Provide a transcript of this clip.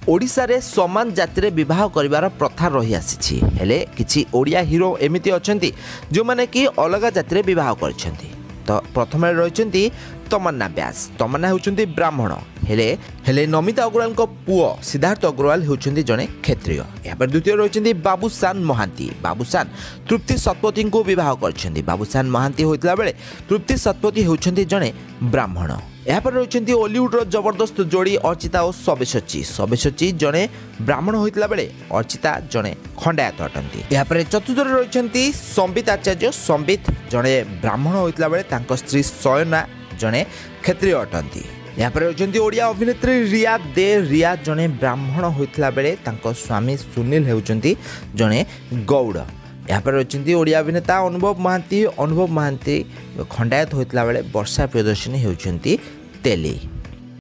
ओडिशा रे समान जाति रे विवाह करिवार प्रथा रही आसी हेले किछि ओडिया हीरो एमिति अछंती जो माने कि अलग जाति रे विवाह करछंती। तो प्रथम रही तमन्ना व्यास। तमन्ना होउछंती ब्राह्मण हेले हेले नमिता अग्रवाल को पुओ सिद्धार्थ अग्रवाल होउछंती जने क्षत्रिय। या पर द्वितीय रही बाबूसान महांती। बाबूसान तृप्ति शतपथी को विवाह करछंती। बाबूसान महांती होइतला बेले तृप्ति शतपथी होउछंती जने ब्राह्मण। यहाँ पर रही ओलीउड्र जबरदस्त जोड़ी अर्चिता और सब्यसाची। सब्यसाची जड़े ब्राह्मण होता बेले अर्चिता जड़े खंडायत अटंती। यहाँ पर चतुर्थ रही संबित आचार्य। संबित जड़े ब्राह्मण होता बेले स्त्री सयना जड़े क्षत्रिय अटंती। यहाँ पर रही ओडिया अभिनेत्री रिया दे। रिया जड़े ब्राह्मण होता बेले स्वामी सुनील होती जड़े गौड़। यहाँ पर रही ओडिया अभिनेता अनुभव महांती। अनुभव महांती खंडायत होता बेले वर्षा प्रियदर्शिनी होती तेली।